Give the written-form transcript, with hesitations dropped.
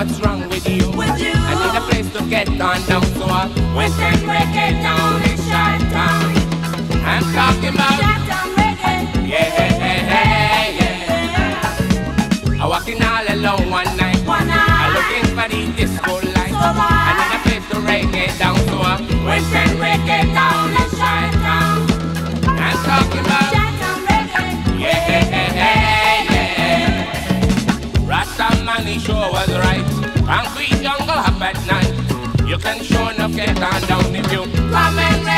what's wrong with you. I need a place to get on down, so I Western reggae down in Chi-Town. I'm talking about Chi-Town reggae. Yeah. I'm walking all alone one night. I'm looking for the disco light. I need a place to reggae down, so I Western reggae down in Chi-Town. I'm talking about Chi-Town reggae. Yeah. Rasta man, he sure was right. Concrete jungle up at night. You can sure enough get on down if you come and